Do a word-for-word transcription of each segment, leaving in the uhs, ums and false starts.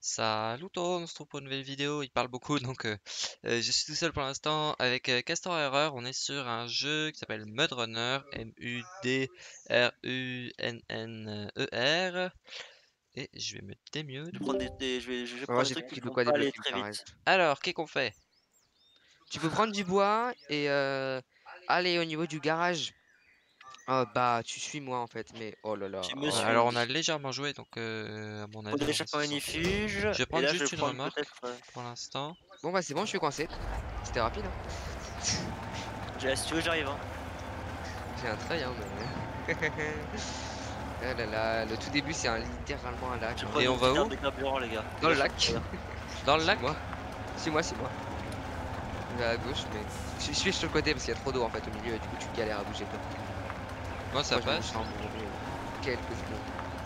Salut tout le monde, on se retrouve pour une nouvelle vidéo, il parle beaucoup donc euh, euh, je suis tout seul pour l'instant avec euh, Castor Error, on est sur un jeu qui s'appelle Mud Runner, M U D R U N N E R et je vais me démute. Je vais prendre des, des- je vais, je vais Moi prendre des j'ai trucs qui compris de vont quoi pas aller débloquer le très carré. vite. Alors, qu'est-ce qu'on fait? Tu peux prendre du bois et euh, aller au niveau du garage. Oh, bah tu suis moi en fait, mais oh là là. Tu me Oh. Ouais, alors on suis. a légèrement joué donc euh, à mon Faut avis des on va s'en échappements sortir. inifuges. Je vais Et prendre là, je vais juste une prendre remorque peut-être. euh, pour l'instant. Bon bah c'est bon, je suis coincé. C'était rapide hein. j'ai- Si tu veux, j'arrive. Hein. J'ai un trail hein mais... Ah là là, le tout début c'est un, littéralement un lac. Je hein. prends Et une on va petite où? arme de carburant, les gars. Dans le Les gars, lac. je- voilà. Dans le lac? Suis-moi. Suis-moi, suis-moi. Je vais à gauche mais... Je suis sur le côté parce qu'il y a trop d'eau en fait au milieu et du coup tu galères à bouger toi. Moi ça Moi, je me passe. sens embourbé, euh, quelques secondes.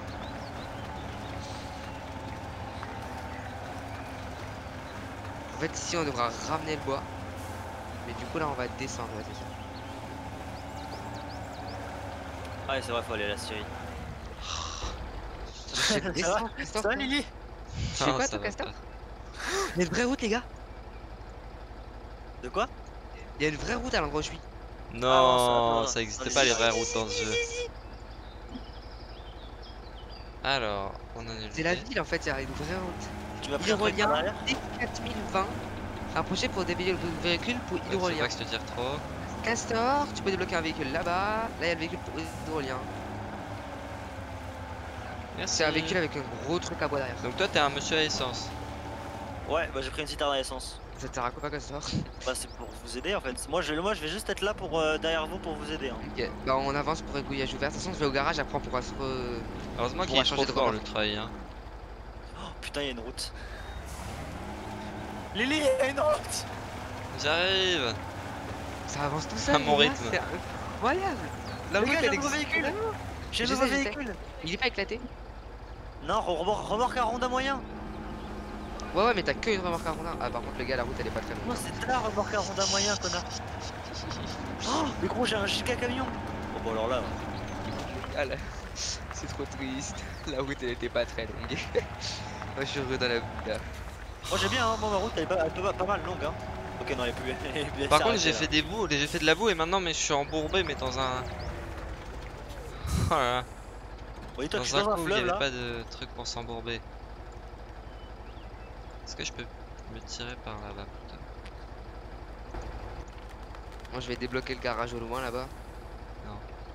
En fait ici on devra ramener le bois. Mais du coup là on va descendre, ouais, c'est ça. Ah, ouais, c'est vrai, faut aller à la Syrie. J'ai Ça descend, va Castor, Ça va, toi. Lily? Tu fais Non, quoi ça toi va Castor? pas. Il y a une vraie route les gars. De quoi? Il y a une vraie route à l'endroit où je suis. Non, Ah, non, ça- non, ça n'existe non, pas les les- vraies routes dans ce jeu. Alors, on a C'est la ville en fait, il y a une vraie route. Tu m'as pris un truc par Hydrolien derrière? D quatre mille vingt. Rapproché pour dévier le véhicule pour Ouais, faut hydrolien. pas que je te tire trop. Castor, tu peux débloquer un véhicule là-bas. Là il y a le véhicule pour hydrolien. Merci. C'est un véhicule avec un gros truc à bois derrière. Donc toi t'es un monsieur à essence. Ouais, bah j'ai pris une citerne à essence. Ça te sert à quoi Castor? Bah, c'est pour vous aider en fait. Moi, je, moi, je vais juste être là pour euh, derrière vous pour vous aider. Hein. Ok, bah on avance pour égoillage ouvert. De toute façon je vais au garage, après on pourra se re... Heureusement On qu'il est pourra trop changer de fort le remorque. trail hein. Oh, putain, il y a une route. Lily, il y a une route! J'arrive. Ça avance tout seul. À mon les gars, rythme. C'est incroyable. La Les route gars, j'ai elle un nouveau existe véhicule. vraiment. J'ai un Je nouveau sais, je sais. véhicule! Il est pas éclaté? Non, remorque, remorque à ronde à moyen! Ouais ouais mais t'as que une remorque à rondin. Ah par contre les gars la route elle est pas très Non, longue. c'est la remorque à ronde à moyen, connard! Oh, mais gros, j'ai un giga camion! Bon, bon, alors là. Ah là, c'est trop triste. La route elle était pas très longue. Moi je suis heureux dans la route là. Moi, j'ai bien, hein. Moi, ma route elle est pas, elle est pas, pas mal longue, hein. Ok, non, elle est plus. Elle est plus- elle Par s'est contre arrêtée, j'ai là. fait des bouts, j'ai fait de la boue et maintenant mais je suis embourbé mais dans un. Oh là là. Bon, dis-toi que je Dans suis un dans un coup il y fleuve avait là. pas de truc pour s'embourber. Est-ce que je peux me tirer par là-bas plutôt? Moi je vais débloquer le garage au loin là-bas. Non.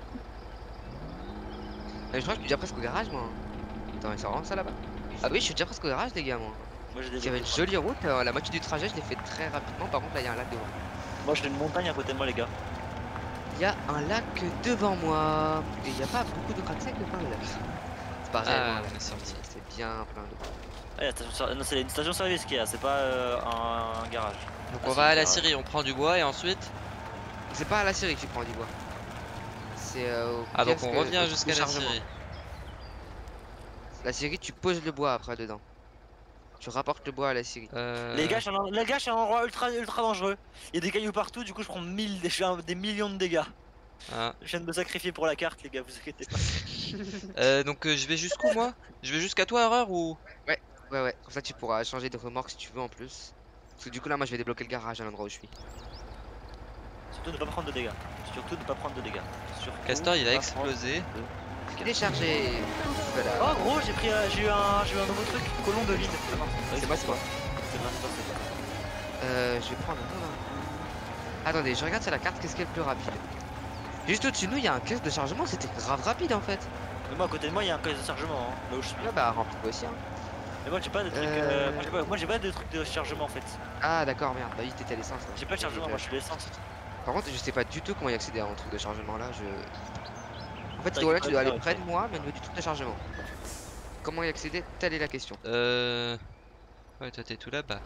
Mais je crois que je suis déjà presque au garage moi. Attends mais c'est vraiment ça là-bas? Ah oui je suis déjà presque au garage les gars moi. Moi, j'ai Il y avait débloqué une le jolie route, euh, la moitié du trajet je l'ai fait très rapidement. Par contre là il y a un lac devant. Moi, j'ai une montagne à côté de moi, les gars. Il y a un lac devant moi. Et il n'y a pas beaucoup de crack devant le lac. C'est pas Ah, réellement un on lac, est sorti. c'est bien plein d'eau. Ah, la station ser- non, c'est une station service qu'il y a, c'est pas euh, un, un garage. Donc Ah, on c'est va un à la garage. Syrie, on prend du bois et ensuite. C'est pas à la Syrie que tu prends du bois. C'est euh, au Ah donc kiosque, on au revient truc jusqu'à de la chargement. Syrie. La Syrie tu poses le bois après dedans. Tu rapportes le bois à la Syrie. Euh... Les gars, je suis en- les gars, je suis un endroit ultra, ultra dangereux. Il y a des cailloux partout, du coup, je prends mille, des, je fais un- des millions de dégâts. ah. Je viens de me sacrifier pour la carte, les gars, vous inquiétez pas. Euh, donc euh, je vais jusqu'où moi? Je vais jusqu'à toi Erreur ou? Ouais, ouais, ouais. Comme ça tu pourras changer de remorque si tu veux en plus. Parce que du coup là moi je vais débloquer le garage à l'endroit où je suis. Surtout ne pas prendre de dégâts. Surtout ne pas prendre de dégâts. Surtout Castor il ne a pas explosé. prendre de dégâts. Décharger. Voilà. Oh gros, j'ai pris, euh, j'ai eu un, j'ai eu un nouveau truc, colon de vide. Ah, non, C'est moi, c'est moi. C'est moi, c'est toi, c'est toi. Euh, je vais prendre un là. Attendez, je regarde sur la carte qu'est-ce qui est le plus rapide. Juste au-dessus de nous il y a un caisse de chargement, c'était grave rapide en fait. Mais moi, à côté de moi, il y a un caisse de chargement, hein, là où je suis. Ah bah remplis-toi aussi hein. Mais moi, j'ai pas de truc, Euh. euh, moi, j'ai pas, moi, j'ai pas de truc de chargement en fait. Ah d'accord merde, bah oui t'étais à l'essence. hein. J'ai pas de chargement, moi, je suis l'essence. Par contre je sais pas du tout comment y accéder à un truc de chargement là, je... En fait T'as voilà, tu dois aller récupéré, près de moi mais au niveau du truc de chargement. Comment y accéder, telle est la question. Euh... Ouais toi t'es tout là-bas.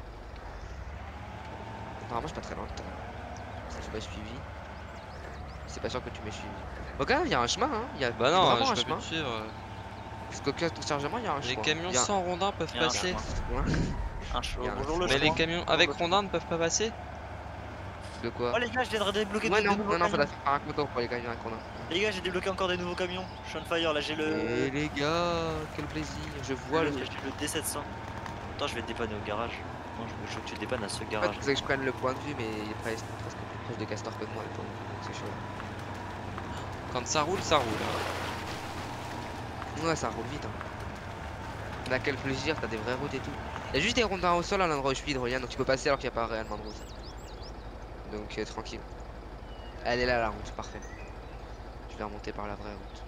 Apparemment je suis pas très loin. Putain. Ça j'ai pas suivi. C'est pas sûr que tu m'aies suivi. Bon quand même il y a un chemin hein, il y a Bah non, vraiment un je peux chemin. plus te suivre. Parce qu'au caisse de chargement il y a un Les chemin. camions Il y a- sans rondins peuvent Il y a un passer. chemin. Ouais. Un chemin. Il y a un Bonjour le Mais les chemin. camions avec rondins ne peuvent pas passer? De quoi? Oh les gars, je viens de débloquer Ouais, de, non, de nouveaux non, non, camions. faudra faire un contour pour les camions qu'on a. Les gars, j'ai débloqué encore des nouveaux camions. Je suis on fire là, j'ai le... Et les gars, quel plaisir, je vois le, le j'ai truc. le D sept cents. Attends, je vais te dépanner au garage. Non, je veux que tu dépannes à ce En fait, garage. faudrait que je prenne le point de vue, mais il est presque, presque plus proche de Castor que de moi, le pauvre. Donc c'est chaud. Quand ça roule, ça roule. Ouais, ça roule vite. Hein. On a quel plaisir, t'as des vraies routes et tout. Il y a juste des rondins au sol à l'endroit où je suis hydrolien, donc tu peux passer alors qu'il n'y a pas réellement de route. Donc euh, tranquille. Elle est là la route, parfait. Je vais remonter par la vraie route.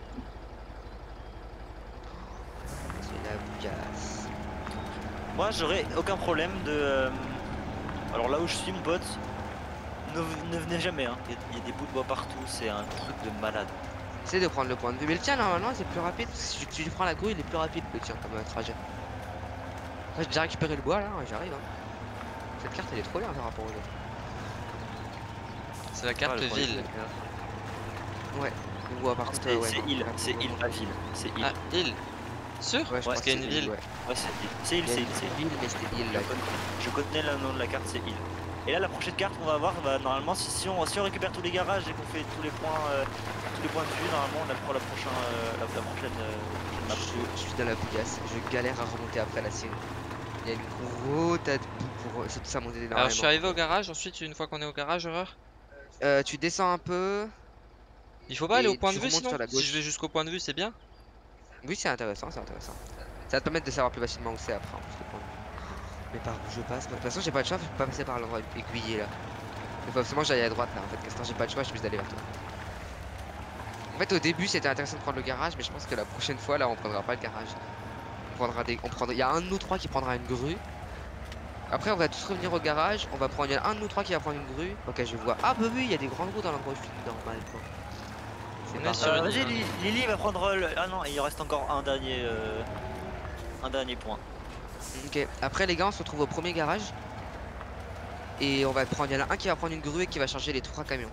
C'est la bougasse. Moi, j'aurais aucun problème de... euh, Alors là où je suis, mon pote, ne, ne venez jamais. Hein. Il y a- il y a des bouts de bois partout, c'est un truc de malade. Essaye de prendre le point de vue. Mais le tien, normalement, c'est plus rapide. Si tu, tu prends la grue, il est plus rapide que le tien comme euh, trajet. Après, j'ai déjà récupéré le bois là, et j'arrive. Hein. Cette carte, elle est trop bien par rapport aux autres. C'est la carte Ah, le problème, ville. Ouais, le bois par contre. C'est euh, ouais, c'est non, île, pas c'est trop île, bon. pas ville. C'est île. Ah, île. Sûr? Ouais, je Ouais, pense qu'il y a que une c'est ville. ouais. Ouais, c'est île. C'est île, Il y a c'est une île, c'est île. ville, mais c'était île Je là. connais, je connais le nom de la carte, c'est île. Et là, la prochaine carte qu'on va avoir, bah, normalement, si, si, on, si on récupère tous les garages et qu'on fait tous les points, euh, tous les points de vue, normalement, on a pour la prochaine, euh, la, la prochaine euh, map. Je, je suis dans la bougasse, je galère à remonter après la sienne. Il y a une grosse tas de boue pour euh, ça monter énormément. Alors je suis arrivé au garage, ensuite une fois qu'on est au garage, Horreur. Euh, tu descends un peu. Il faut pas aller au Et point tu de vue remontes sinon? sur la Si je gauche. vais jusqu'au point de vue, c'est bien? Oui, c'est intéressant, c'est intéressant. Ça va te permettre de savoir plus facilement où c'est après. En plus, le point de vue. Mais par où je passe? De toute façon, j'ai pas de choix, je peux pas passer par l'endroit aiguillé là. Il faut absolument que j'aille à droite là. En fait, Castor, j'ai pas de choix, je suis obligé d'aller vers toi. En fait, au début, c'était intéressant de prendre le garage, mais je pense que la prochaine fois là, on prendra pas le garage. On prendra des. On prendra... Il y a un de nous trois qui prendra une grue. Après, on va tous revenir au garage. On va prendre. Il y en a un de nous trois qui va prendre une grue. Ok, je vois. Ah, bah oui, il y a des grandes roues dans l'endroit où je suis normal quoi. C'est On pas est sur grave. Euh, une- Vas-y, Lily, Lily va prendre le... Ah non, il reste encore un dernier, euh, un dernier point. Ok, après les gars, on se retrouve au premier garage. Et on va prendre. Il y en a un qui va prendre une grue et qui va charger les trois camions.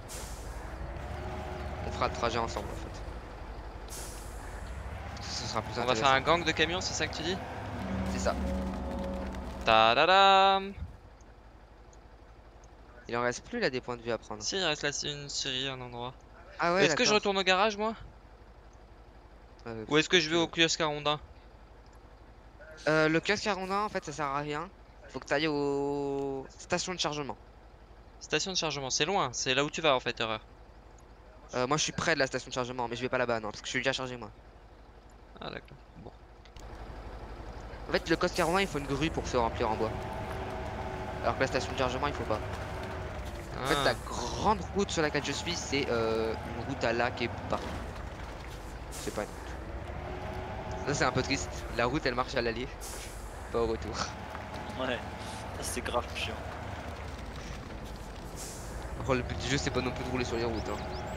On fera le trajet ensemble en fait. Ce sera plus On va intéressant. faire un gang de camions, c'est ça que tu dis? C'est ça. Tadadam! Il en reste plus là des points de vue à prendre. Si, il reste là une série, un endroit. Ah ouais, Est-ce que je d'accord. retourne au garage moi? Euh, Ou est-ce que je vais tu au veux. kiosque à Rondin? Euh, le kiosque à Rondin en fait ça sert à rien. Faut que tu ailles aux stations de chargement. Station de chargement, c'est loin, c'est là où tu vas en fait, Horreur. Euh, moi je suis près de la station de chargement mais je vais pas là-bas non parce que je suis déjà chargé moi. Ah d'accord. Bon. En fait le kiosque à Rondin il faut une grue pour se remplir en bois. Alors que la station de chargement il faut pas. En fait Ah. la grande route sur laquelle je suis c'est euh, une route à lac et partout. C'est pas une route. Ça c'est un peu triste. La route elle marche à l'aller, pas au retour. Ouais, ça c'est grave chiant. Après, le but du jeu c'est pas non plus de rouler sur les routes. Hein.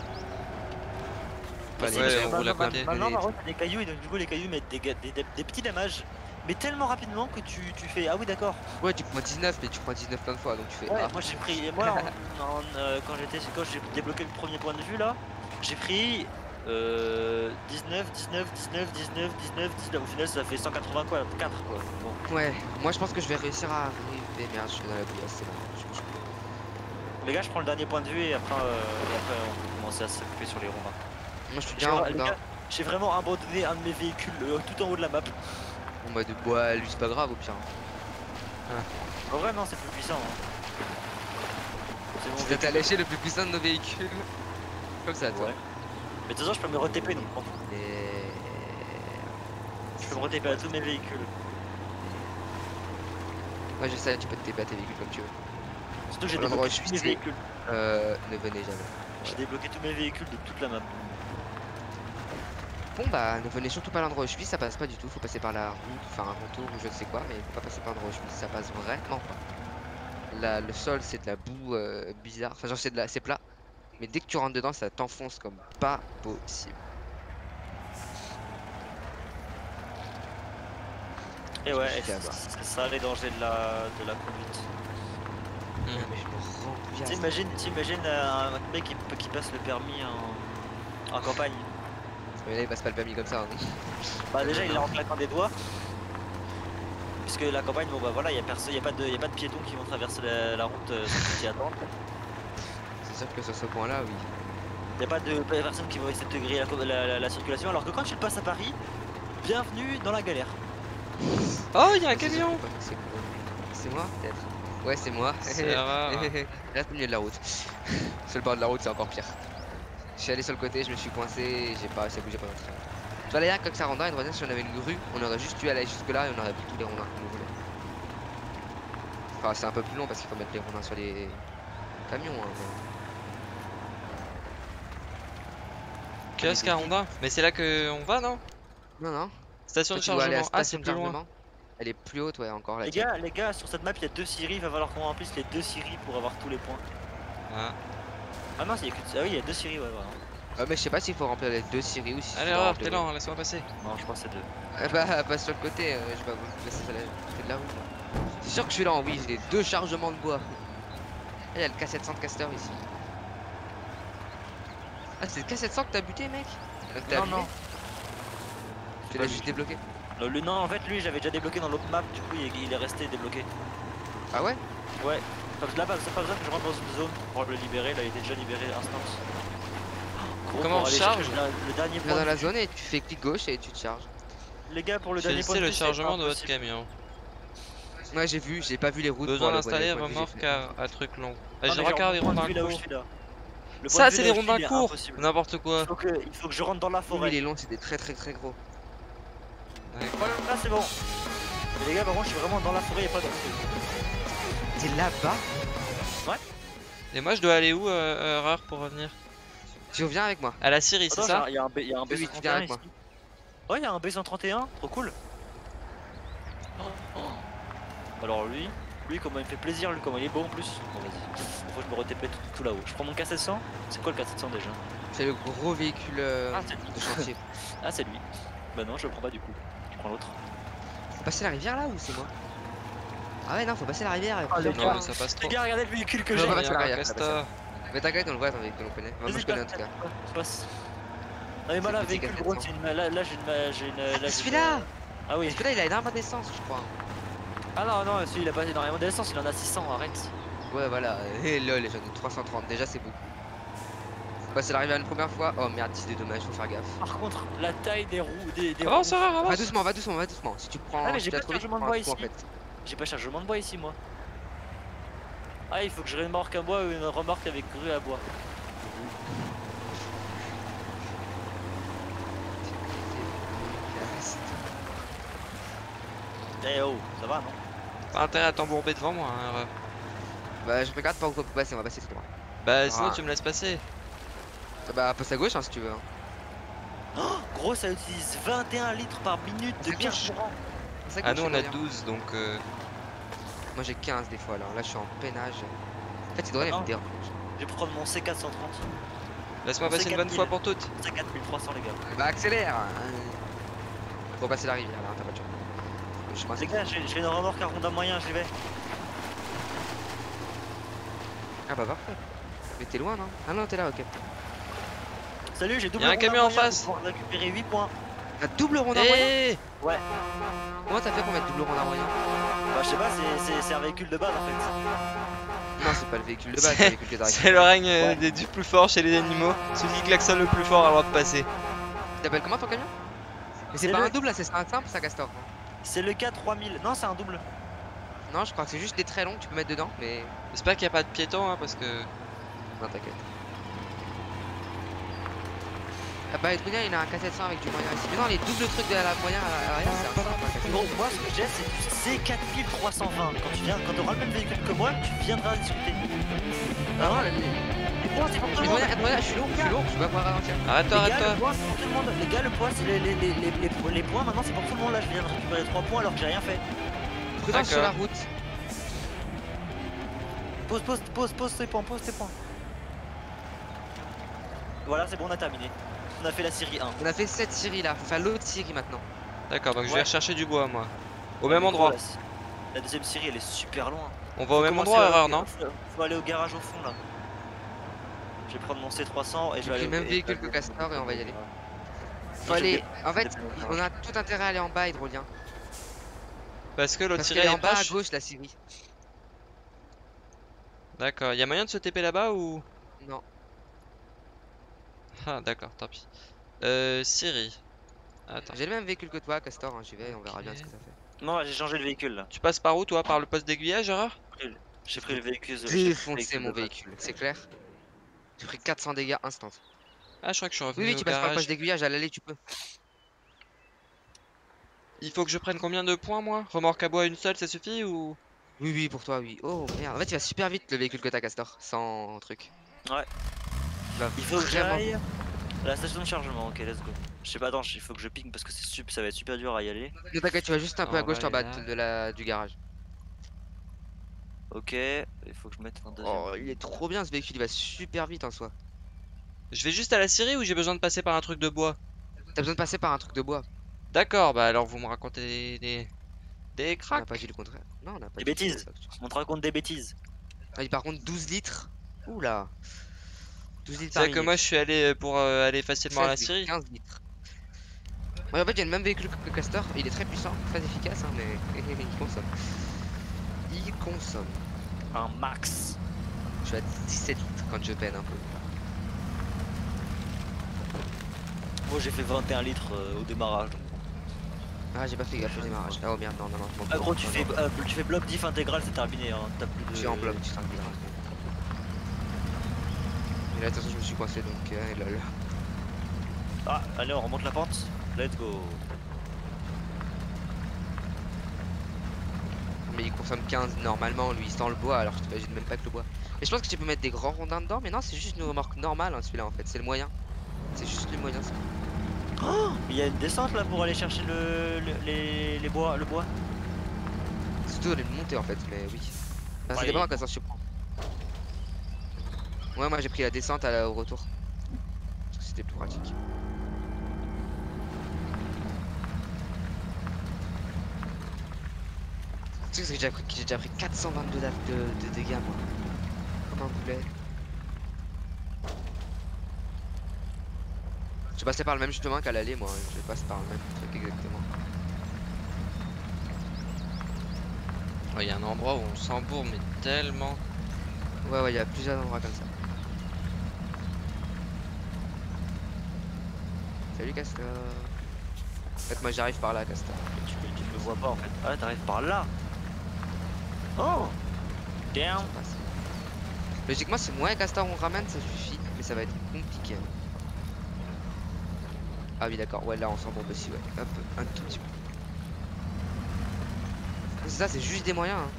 Pas les Ouais, gens, on roule à Maintenant, côté. maintenant, les- par contre, t'as des cailloux et donc du coup les cailloux mettent des, ga- des, des- des petits damages. Mais tellement rapidement que tu, tu fais ah oui d'accord. Ouais tu prends dix-neuf mais tu prends dix-neuf plein de fois donc tu fais Ouais, ah. moi j'ai pris moi en- en, euh, quand j'étais quand j'ai débloqué le premier point de vue là, j'ai pris euh, dix-neuf, dix-neuf, dix-neuf, dix-neuf, dix-neuf, dix-neuf. Au final ça fait cent quatre-vingts quoi, quatre quoi. Bon. Ouais, moi je pense que je vais réussir à arriver. Merde, je suis dans la bouillasse, c'est bon. Je- je- Les gars, je prends le dernier point de vue et après, euh, et après on peut commencer à s'occuper sur les rondins. Moi je suis J'ai bien en les boudin. gars, j'ai vraiment abandonné un de mes véhicules euh, tout en haut de la map. En mode bois, lui c'est pas grave au pire. En vrai non c'est plus puissant. Hein. C'est mon Tu véhicule. t'as lâché le plus puissant de nos véhicules. Comme ça toi. Ouais. Mais de toute façon je peux me re-T P donc bon. Et... Je peux me re-T P à tous mes véhicules. Ouais je sais, tu peux te T P à tes véhicules comme tu veux. Surtout que j'ai À l'endroit où débloqué je tous suis, mes c'est- véhicules. Euh, ne venez jamais. J'ai débloqué tous mes véhicules de toute la map. Bon bah ne venez surtout pas à l'endroit où je suis, ça passe pas du tout, faut passer par la route, faire un contour ou je ne sais quoi, mais faut pas passer par l'endroit où je suis, ça passe vraiment pas. Là, le sol c'est de la boue euh, bizarre, enfin genre c'est de la... c'est plat, mais dès que tu rentres dedans ça t'enfonce comme pas possible. Et Je me ouais, suis et fait c'est avoir. c'est ça les dangers de la, de la conduite. Hmm. Ah, mais je me rends bien. T'imagines, t'imagines euh, un mec qui, qui passe le permis en, en campagne. Mais là il passe pas le permis comme ça. Hein. Bah déjà il est en claquant des doigts. Puisque la campagne, bon bah voilà, il y a personne, y a pas de, y a pas de piétons qui vont traverser la, la route euh, sans qu'ils t'y attendent. C'est sûr que sur ce point là oui. Y a pas de personnes qui vont essayer de te griller la, la, la, la circulation, alors que quand tu le passes à Paris, bienvenue dans la galère. Oh, il y a un C'est sûr camion. que c'est cool. C'est moi peut-être. Ouais c'est moi. C'est rare. Reste au milieu de la route. Sur le bord de la route c'est encore pire. Je suis allé sur le côté, je me suis coincé, j'ai pas assez bougé pendant très longtemps. Tu vois là, comme ça rondin, une si on avait une grue, on aurait juste dû aller jusque là et on aurait pris tous les rondins qu'on voulait. Enfin c'est un peu plus long parce qu'il faut mettre les rondins sur les camions. Hein, mais... Kiosque à Rondin. Mais c'est là que on va, non? Non non. Station de Toi, tu dois aller à la chargement. Ah, station c'est de plus loin. chargement. Elle est plus haute ouais encore là. Les gars, les gars, sur cette map il y a deux scieries, il va falloir qu'on remplisse les deux scieries pour avoir tous les points. Ah. Ah non, il y a que... ah oui, il y a deux scieries, ouais, voilà. Ouais mais je sais pas s'il faut remplir les deux scieries ou si Allez, tu dois Erreur, remplir t'es les- lent, laisse-moi passer. Non, je pense que c'est deux. Ah bah passe sur le côté, euh, je vais vous laisser sur la côté de la route. là. C'est sûr que je suis lent, oui, j'ai deux chargements de bois. Ah, il y a le K sept cents de caster ici. Ah c'est le K sept cents que t'as buté mec? Euh, que t'as Non, abîmé. non. Tu pas l'as lui. juste débloqué. Le, le- non, en fait, lui, j'avais déjà débloqué dans l'autre map, du coup, il, il est resté débloqué. Ah ouais? Ouais. Parce que là, pas, pas besoin que je rentre dans une zone pour le libérer, là, il était déjà libéré instance. Gros, Comment pour on aller charge chercher le, le dernier Tu vas point. dans la de- zone et tu fais clic gauche et tu te charges. Les gars, pour le dernier point Choisissez de le vue, c'est chargement de votre impossible. camion. Ouais j'ai vu, j'ai pas vu les routes. Besoin pour le- d'installer les points de vue, remorque j'ai fait. car à truc long. Ah, Ah, mais j'ai genre, regardé mon des point de rondins vue, là où je courts. suis là. Le point Ça, de vue c'est là des où je suis, rondins il est courts. impossible. N'importe quoi. Il faut, que, il faut que je rentre dans la Oui, forêt. il est long, c'est des très très très gros. Voilà, là c'est bon. Mais les gars, par contre, je suis vraiment dans la forêt, il a pas de T'es là-bas? Et moi, je dois aller où, euh, Erreur, pour revenir? Tu reviens avec moi. À la Syrie, c'est Attends, ça? il y a un B, il y a un Oui, B oui, cent tu trente et viens un avec ici. moi. Ouais, il y a un B cent trente et un, trop cool. Alors lui, lui comment il me fait plaisir, lui comment il est beau en plus. Bon vas-y, faut que je me re-T P tout, tout là-haut. Je prends mon K sept cents. C'est quoi le K sept cents déjà? C'est le gros véhicule euh, Ah c'est lui. de chantier. Ah c'est lui. Bah non, je le prends pas du coup. Je prends l'autre. Faut passer la rivière là ou c'est moi? Ah ouais non, faut passer la rivière. et Ah, après, les on Non, va- mais ça passe trop. Les gars, regardez le véhicule que Ouais, j'ai. on va Il y a passer encore l'arrière, Castor. Mais t'inquiète, on le voit dans le véhicule, on connaît. Enfin, moi Vas-y, je connais en passe, tout cas. Je passe. Non mais voilà, C'est le petit véhicule K gros, sept cents. c'est une... là, là j'ai une... j'ai une... là, j'ai une- celui-là. Ah oui. Parce que là il a énormément d'essence je crois. Ah non, non, celui il a pas énormément d'essence, il en a six cents, arrête. Ouais voilà, et lol j'en ai trois cent trente, déjà c'est beaucoup. Bah c'est l'arrivée une première fois, oh merde c'est des dommages, faut faire gaffe. Par contre, la taille des roues, des, des Avance, roues- Erreur, Va avance. doucement, va doucement, va doucement. Si tu prends Ah, mais si j'ai tu vas pas de trop vite, tu chargement de prends un bois coup, en ici. fait. J'ai pas chargement de bois ici moi. Ah il faut que je remorque un bois ou une remorque avec grue à bois. Eh oh, ça va non? Pas intérêt à t'embourber devant moi, hein, Erreur. Bah je regarde pas où on peut passer, on va passer tout droit. Bah, sinon, Ah. tu me laisses passer. Ah, Bah passe à gauche hein, si tu veux. hein. Oh, gros ça utilise vingt et un litres par minute de C'est gauche. carburant. Passe à Ah, gauche, nous, on c'est a bien. douze, donc. euh, Moi j'ai quinze des fois alors là je suis en peinage. En fait c'est drôle, elle Ah me non. dérange. Je vais prendre mon C quatre cent trente. Laisse-moi On sait passer une quatre bonne mille. fois pour toutes. C'est quatre mille trois cents les gars. Bah accélère hein. Faut passer la rivière là, t'as pas de chance. Le chemin, Les c'est- gars, j'ai j'ai une remorque à Honda moyen, j'y vais. Ah bah parfait. Mais t'es loin non? Ah non t'es là ok. Salut, j'ai double Y a un Honda camion en moyen face. pour pouvoir récupérer huit points. T'as double rond moyen? Eh Ouais. Comment t'as fait pour mettre double rond moyen? Bah je sais pas, c'est- c'est c'est un véhicule de base en fait. Non c'est pas le véhicule de base, C'est- c'est le véhicule que t'as C'est le règne euh, Ouais. des du plus fort chez les animaux. Celui qui klaxonne le plus fort a le droit de passer. Tu t'appelles comment ton camion? Mais c'est C'est pas le- un double là, c'est un simple ça Castor. C'est le K trois mille. Non, c'est un double. Non je crois que c'est juste des traits longs que tu peux mettre dedans mais... J'espère qu'il n'y a pas de piétons, hein, parce que. Non t'inquiète. Ah bah Edwin il a un K sept cents avec du moyen ici. Mais non les doubles trucs de la moyen à l'arrière c'est un simple un K sept cents. Gros, moi ce que j'ai c'est du C quatre mille trois cent vingt. Quand tu viens, quand t'auras le même véhicule que moi, tu viendras discuter. Ah non, les, les points c'est pour tout le monde. Edwin, Edwin, je suis lourd, je suis lourd, je vais pas pouvoir ralentir. Arrête-toi, Les gars, le arrête-toi. point c'est pour tout le monde. Les gars, le point c'est les, les, les, les, les- les points maintenant c'est pour tout le monde. Là, je viens de récupérer trois points alors que j'ai rien fait. Prudence sur la D'accord. route. Pose, pose, pose, pose tes points, pose tes points. Voilà, c'est bon, on a terminé. On a fait la série un. On a fait cette série là, faut faire l'autre série maintenant. D'accord, donc je vais Ouais. rechercher du bois, moi. Au même endroit. La, la deuxième série elle est super loin. On va au même Commencer endroit, à- Erreur, non? faut, faut aller au garage au fond là. Je vais prendre mon C trois cents et je J'ai vais pris aller le au- même et- véhicule que Castor et on va y aller. Faut Non, aller. j'ai- En fait, j'ai- on a tout intérêt à aller en bas, Hydrolien. Parce que l'autre Parce tiré qu'elle est est en bas à proche. gauche la série. D'accord, y a moyen de se T P là-bas ou. Non. Ah, d'accord, tant pis. Euh, Siri. Attends. J'ai le même véhicule que toi, Castor, hein, j'y vais et on verra bien Ok. ce que ça fait. Non, j'ai changé de véhicule là. Tu passes par où, toi? Par le poste d'aiguillage, erreur? J'ai pris le- J'ai Je pris vais le véhicule. J'ai pris le défoncer véhicule mon de base. véhicule, c'est clair? J'ai pris quatre cents dégâts instant. Ah, je crois que je suis Oui, revenu oui, au tu passes par le poste garage. d'aiguillage à l'aller, tu peux. Il faut que je prenne combien de points, moi? Remorque à bois une seule, ça suffit ou? Oui, oui, pour toi, oui. Oh merde, en fait, il va super vite le véhicule que t'as, Castor, sans truc. Ouais. Il va Il faut que vraiment j'aille à la station de chargement. Ok, let's go. Je sais pas, attends, il faut que je ping parce que c'est sup- ça va être super dur à y aller. Ne t'inquiète, tu vas juste un peu à On va gauche en aller bas là. de, de la, du garage. Ok, il faut que je mette un deuxième. Oh, il est trop bien ce véhicule, il va super vite en soi. Je vais juste à la Syrie ou j'ai besoin de passer par un truc de bois? T'as besoin de passer par un truc de bois. D'accord, bah alors vous me racontez des, des, des On n'a pas dit cracks. le contraire. Non, on n'a pas Des dit que c'était bêtises. ça que tu- On te raconte des bêtises. Ah, oui, par contre, douze litres. Oula. douze litres C'est par vrai que moi minute. je suis allé euh, pour euh, aller facilement à la seize litres, Syrie. quinze litres. Ouais, en fait, j'ai le même véhicule que le Castor. Il est très puissant, très efficace, hein, mais il consomme. Il consomme. Un max. Je suis à dix-sept litres quand je peine un peu. Moi j'ai fait vingt et un litres euh, au démarrage. donc. Ah, j'ai pas fait gaffe au démarrage. Ah, oh merde, non, non, non. je m'en Ah fous. gros, tu Non, fais, non. euh, tu fais bloc diff intégral, c'est terminé. Hein. T'as plus de. Je suis en bloc, tu sais. Mais là, attention, je me suis coincé donc. Euh, lol. Ah, allez, on remonte la pente. Let's go. Mais il consomme quinze normalement, lui, sans le bois, alors je t'imagine même pas que le bois. Mais je pense que tu peux mettre des grands rondins dedans, mais non, c'est juste une remorque normale, hein, celui-là en fait, c'est le moyen. C'est juste le moyen, ça. Oh, il y a une descente là pour aller chercher le, le- les, les bois, le bois. Surtout elle est montée en fait, mais oui. Enfin, ça Ouais, dépend il- à quoi ça se prend. Ouais, moi j'ai pris la descente à la- au retour. Parce que c'était plus pratique. Tu sais que j'ai déjà, pris- j'ai déjà pris quatre cent vingt-deux de, de, de dégâts, moi. Comme un boulet. Je passais par le même chemin qu'à l'aller, moi. Je passe par le même truc exactement. Il y a un endroit où on s'embourbe mais tellement. Ouais, ouais, il y a plusieurs endroits comme ça. Salut Castor. En fait, moi j'arrive par là, Castor. Tu, tu ne le vois pas en fait. Ah, t'arrives par là. Oh, damn. Je passe. Logiquement, si moi et Castor on ramène, ça suffit. Mais ça va être compliqué. Ah oui, d'accord. Ouais, là on s'embourbe aussi, ouais. Hop, un tout petit peu. C'est ça, c'est juste des moyens. Hein.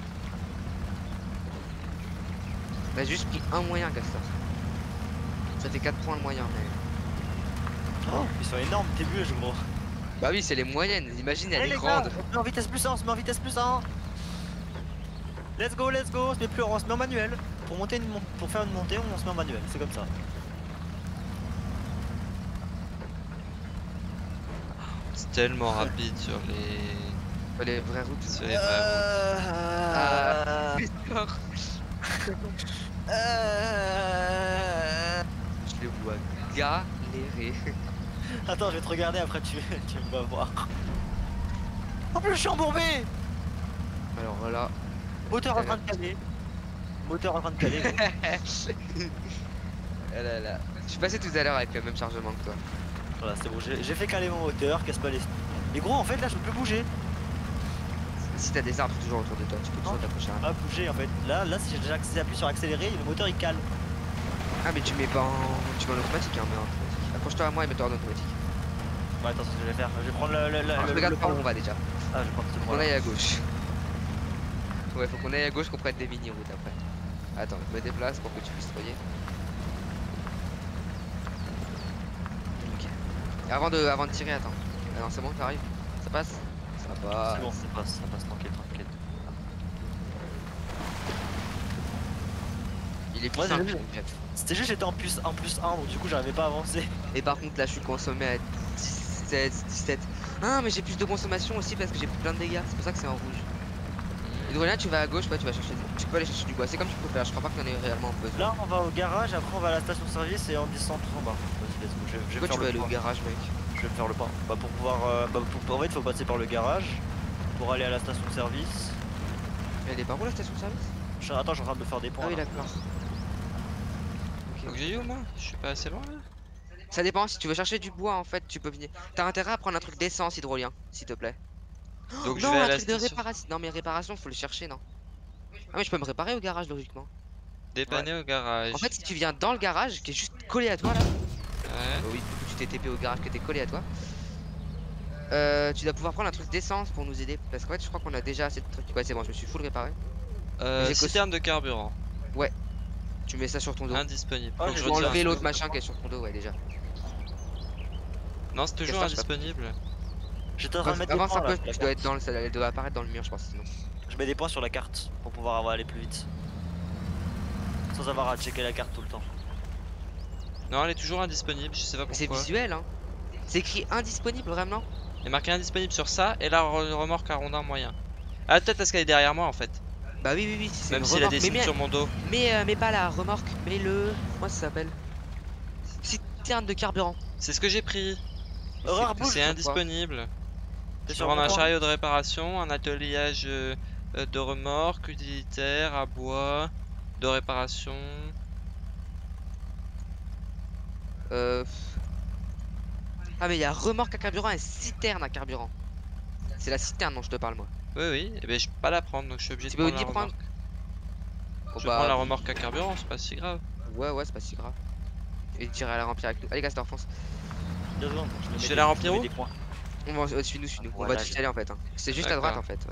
On a juste pris un moyen, Castor. Ça fait quatre points le moyen, mais. Oh, ils sont énormes tes buges, gros. Bah oui, c'est les moyennes. Imagine, elle Eh, est les grande. gars, on se met en vitesse plus un, on se met en vitesse plus un. Let's go, let's go, on se met plus, on se met en manuel. Pour monter une mon- pour faire une montée, on se met en manuel, c'est comme ça. C'est tellement rapide sur les. Les vraies routes. Sur les vraies Ah. Euh... Castor. Euh... Je les vois galérer. Attends, je vais te regarder après, tu, tu vas voir. En plus, je suis embourbé. Alors voilà. Moteur en train de caler. Moteur en train de caler. gros. Ah là là. Je suis passé tout à l'heure avec le même chargement que toi. Voilà, c'est bon, j'ai j'ai fait caler mon moteur, casse pas les. Mais gros, en fait, là, je peux plus bouger. Si t'as des arbres toujours autour de toi, tu peux toujours Non. t'approcher un Pas bouger, en fait. Là, là, si j'ai déjà accès- appuyé sur accélérer, le moteur il cale. Ah mais tu mets pas en... Tu mets en automatique hein, mais en automatique. Approche-toi à moi et mets-toi en automatique. Ouais, attends, c'est ce que je vais faire. Je vais prendre le. le, le, Alors, le- regarde le par où pont. on va déjà. Ah, je vais prendre ce Faut point. qu'on aille à gauche. Ouais, faut qu'on aille à gauche, qu'on prenne des mini-routes après. Attends, je me déplace pour que tu puisses voyer. Ok. Et avant de, avant de tirer, attends. Ah non, c'est bon, t'arrives. Ça passe. Ça passe. C'est bon, ça passe, ça passe tranquille, tranquille. Il est plus Ouais, simple. j'ai vu. C'était juste j'étais en plus en plus un, donc du coup j'arrivais pas à avancer. Et par contre, là, je suis consommé à dix-sept, dix-sept. Ah, mais j'ai plus de consommation aussi parce que j'ai pris plein de dégâts. C'est pour ça que c'est en rouge. Hydrolien, tu vas à gauche, ouais, tu vas chercher. Tu peux aller chercher du bois. C'est comme tu peux faire. Je crois pas qu'il y en ait réellement besoin. Là on va au garage, après on va à la station service et on descend tout en bas. Vas-y, let's go, je, je vais Pourquoi tu faire veux le aller au point. garage, mec? Je vais me faire le pain. Bah pour pouvoir. euh, bah, pour, en fait, il faut passer par le garage pour aller à la station de service. Elle est par où la station de service? Je- attends, je suis en train de me faire des points. Ah oui, là. d'accord. Ok. Donc j'ai eu au moins, je suis pas assez loin là. Ça dépend, si tu veux chercher du bois en fait, tu peux venir. T'as intérêt à prendre un truc d'essence hydrolien, s'il te plaît. Donc je vais Non, à un la truc de station. réparation. Non, mais réparation, faut le chercher, non. Ah, mais je peux me réparer au garage, logiquement. Dépanner au En garage. fait, si tu viens dans le garage, qui est juste collé à toi là. Ouais. Oh oui, du coup, tu t'es T P au garage qui était collé à toi. Euh, tu dois pouvoir prendre un truc d'essence pour nous aider. Parce qu'en fait, je crois qu'on a déjà assez de trucs. Ouais, c'est bon, je me suis full réparé. Euh, j'ai que- citerne de carburant. Ouais, tu mets ça sur ton dos. Indisponible. Ah, Faut que j'ai je Tu peux retire un enlever truc. l'autre machin qui est sur ton dos, ouais, déjà. Non, c'est toujours Castor, je sais pas. indisponible. J'étais en train de mettre des Avance points un là. peu, sur la tu dois carte. être dans le. Ça elle doit apparaître dans le mur, je pense, sinon. Je mets des points sur la carte pour pouvoir avoir- aller plus vite. Sans avoir à checker la carte tout le temps. Non, elle est toujours indisponible, je sais pas Mais c'est pourquoi. visuel, hein. C'est écrit indisponible, vraiment. Il est marqué indisponible sur ça et la re- remorque à rondin moyen. Ah, peut-être parce qu'elle est derrière moi en fait. Bah oui, oui, oui, si c'est Même une s'il a remorque. dessiné mais, mais, sur mon dos. mais, euh, mais pas la remorque, mais le. Comment ça s'appelle? Citerne de carburant. C'est ce que j'ai pris. Horreur, C'est- bouge. C'est pourquoi indisponible. T'es Je sur peux prendre mon un point. chariot de réparation, un ateliage euh, euh, de remorque, utilitaire, à bois, de réparation. Euh... Ah, mais il y a remorque à carburant et citerne à carburant. C'est la citerne dont je te parle, moi. Oui, oui, et ben je peux pas la prendre donc je suis obligé Tu de peux prendre la ni prendre- remorque. Oh, Je vais prendre bah, la remorque à carburant, c'est pas si grave. ouais, ouais, c'est pas si grave. Et tirer à la remplir avec nous. Allez, Castor, fonce. Deux secondes, je, me mets Je des- vais la remplir me mets où des points. On va, euh, suis-nous, suis-nous. On Voilà, va tous y j'ai- aller en fait. Hein. C'est juste à droite en D'accord. fait.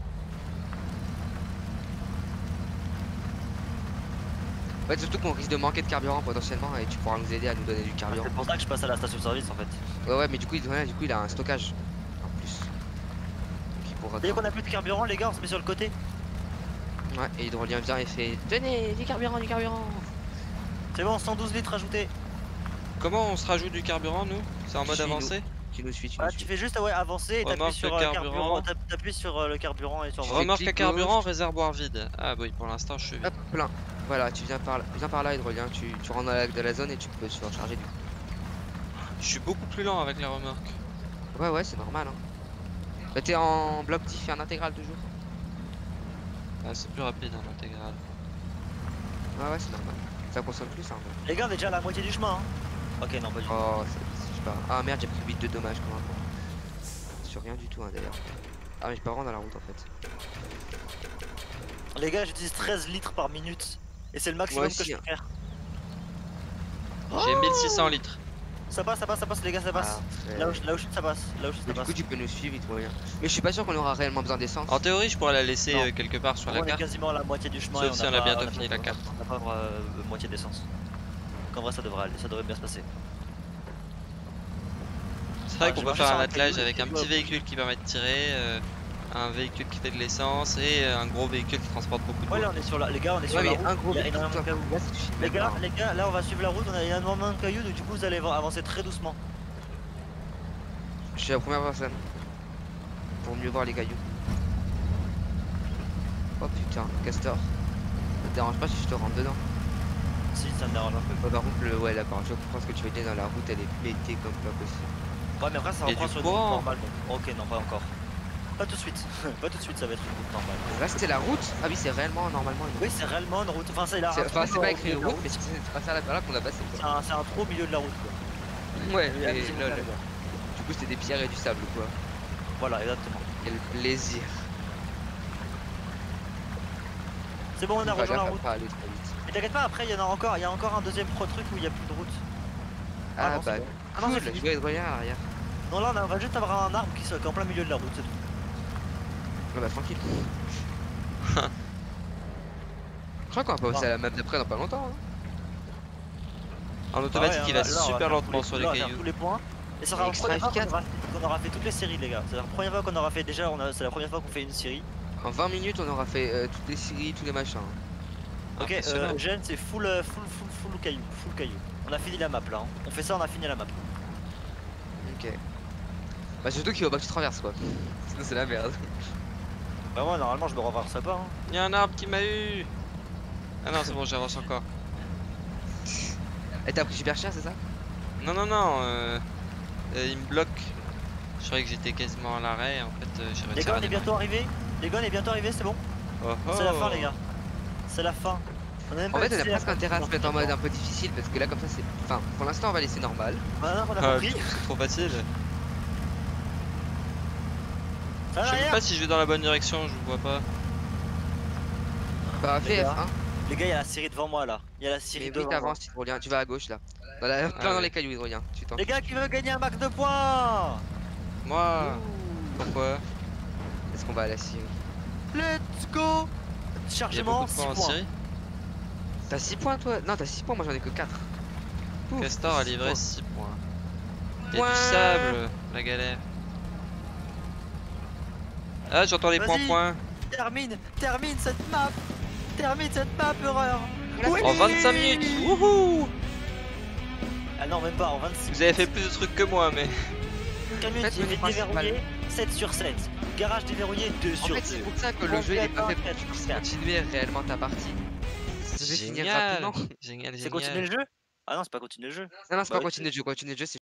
En fait, surtout qu'on risque de manquer de carburant potentiellement et tu pourras nous aider à nous donner du carburant. C'est pour ça que je passe à la station service en fait. Ouais, ouais, mais du coup, il, ouais, du coup, il a un stockage en plus. Donc il pourra. Dès qu'on a plus de carburant, les gars, on se met sur le côté. Ouais, et Hydrolien vient et fait tenez, du carburant, du carburant. C'est bon, cent douze litres ajoutés. Comment on se rajoute du carburant nous? C'est en mode Suis-nous. avancé? Tu nous suis, tu Ah, nous tu suis. fais juste ouais, avancer et t'appuies Remorque sur de euh, le carburant. carburant. t'app- T'appuies sur euh, le carburant et tu envoies. Remorque à clic carburant, gauche. réservoir vide. Ah oui, pour l'instant je suis vide. Hop, plein. Voilà, tu viens par là, viens par là, Hydrolien. Tu, tu rentres dans la, dans la zone et tu peux surcharger du coup. Je suis beaucoup plus lent avec la remorque. Ouais, ouais, c'est normal. Hein. Bah, t'es en bloc diff et en intégrale toujours. Ah, c'est plus rapide en intégrale. Ouais, ouais, c'est normal. Ça consomme plus, hein. mais- Les gars, on est déjà à la moitié du chemin. Hein. Ok, non, pas du tout. Oh, c'est je sais pas. Ah merde, j'ai pris huit de dommages quand même. Sur rien du tout, hein, d'ailleurs. Ah, mais je peux rendre dans la route en fait. Les gars, j'utilise treize litres par minute. Et c'est le maximum Moi que aussi, je peux hein. faire. J'ai mille six cents litres. Ça passe, ça passe, ça passe, les gars, ça passe. Ah, Là où, ouais. je- là où je- ça passe, là où je- Mais ça du passe. coup, tu peux nous suivre, Hydrolien. Mais je suis pas sûr qu'on aura réellement besoin d'essence. En théorie, je pourrais la laisser Non. euh, quelque part sur On la est carte. quasiment à la moitié du chemin. Sauf et si a on a pas- bientôt a fini pas- la carte. On n'a pas euh, moitié d'essence. Donc en vrai, ça devrait aller, ça devrait bien se passer. C'est vrai Ah, qu'on j'ai peut marché faire sur un un attelage caillou, avec un tu petit vois. véhicule qui permet de tirer, euh, un véhicule qui fait de l'essence et euh, un gros véhicule qui transporte beaucoup de Ouais, bois. là, on est sur la. Les gars, on est sur Ouais, la mais route. un gros il y a véhicule, énormément de toi, cailloux. là, si tu filmes Les même gars, pas, hein. les gars, là, on va suivre la route. On a énormément de cailloux, donc du coup, vous allez avancer très doucement. Je suis la première personne. Pour mieux voir les cailloux. Oh putain, Castor. Ça te dérange pas si je te rentre dedans? Si, ça me dérange un peu. Ouais, par contre, le... ouais, d'accord, je comprends ce que tu veux dire dans la route, elle est pétée comme pas possible. Ouais, mais après, ça Il y a reprend du sur une courant. route normale. donc. Ok, non, pas encore. Pas tout de suite. Pas tout de suite, ça va être une route normale. Là, c'était la route? Ah oui, c'est réellement normalement une route. Oui, c'est réellement une route. Enfin, c'est là. C'est enfin, c'est pas écrit route, mais c'est c'est pas ça là, là qu'on a passé. C'est Quoi. un, c'est un trou au milieu de la route. Quoi. Ouais, Il y a mais des lol. montagnes, quoi. Du coup, c'était des pierres et du sable, quoi. Voilà, exactement. Quel plaisir. C'est bon, on a Faut faire rejoint la gaffe à route. pas aller trop vite. Mais t'inquiète pas, après, il y en a encore. Il y a encore un deuxième pro truc où il y a plus de route. Ah Ah, non, c'est bah, bon. Ah non, cool, c'est je fini. vais être rien à l'arrière. Non, là, on va juste avoir un arbre qui est en plein milieu de la route, c'est tout. Ah bah, tranquille. Je crois qu'on va pas passer à la map d'après dans pas longtemps. Hein. En automatique, Ah ouais, il là, va là, on super faire lentement tous sur là, les on va faire cailloux. tous les points. Et ça sera la Extra première fois qu'on efficace. aura, qu'on aura fait toutes les séries, les gars. C'est la première fois qu'on aura fait. Déjà, on a- c'est la première fois qu'on fait une série. En vingt minutes, on aura fait euh, toutes les séries, tous les machins. Ok, Impressionnant. euh, Eugène, c'est full, euh, full, full, full caillou, full caillou. On a fini la map là. Hein. On fait ça, on a fini la map. Ok. Bah, surtout qu'il faut pas que tu traverses, quoi. Sinon, c'est la merde. Bah moi, normalement, je me renverse pas. Hein. Il y a un arbre qui m'a eu. Ah non, c'est bon, j'avance encore. Et t'as pris super cher, c'est ça? Non, non, non, euh, euh, il me bloque. Je croyais que j'étais quasiment à l'arrêt, en fait, euh, j'ai Les réussi gars, à on est bientôt arrivés. Les gars, on est bientôt arrivés, c'est bon. Oh, C'est la oh. fin, les gars. C'est la fin. On a même En pas fait, on a utilisé presque la intérêt à se carte mettre en mode avant. un peu difficile parce que là, comme ça, c'est. Enfin, pour l'instant, on va laisser normal. Bah non, on a Ah, compris. c'est trop facile. Ça Je sais même l'arrière. pas si je vais dans la bonne direction, je vois pas. Bah, Les fais gars. F un. Les gars, il y a la série devant moi là. Il y a la série Mais oui, devant moi. t'avances, Hydrolien. Tu vas à gauche là. Dans la... Plein dans ouais. les cailloux, Hydrolien. Tu t'en Les gars, qui veut gagner un max de points? Moi, Ouh. pourquoi? Est-ce qu'on va à la Syrie? Let's go. Il y a Chargement, beaucoup de six points en points. Syrie. T'as six points toi? Non, t'as six points, moi j'en ai que quatre. Pouf, Castor a six livré points. six points. Il y a Point. du sable, la galère. Ah, j'entends les Vas-y. points-points. Termine, termine cette map. Termine cette map, horreur. Oui. En vingt-cinq minutes. Wouhou! Ah non, même pas, en vingt-six. Vous avez fait plus de trucs que moi, mais. Camion Faites qui le est principal. déverrouillé, sept sur sept. Garage déverrouillé, deux En sur fait, c'est deux. pour ça que le jeu il est pas fait pour que tu quatre. puisses continuer réellement ta partie. Tu veux finir Génial! rapidement. Génial, C'est continuer génial. le jeu? Ah non, c'est pas continuer le jeu. Non, non, c'est Bah pas oui, continuer le jeu. Continuer le jeu, c'est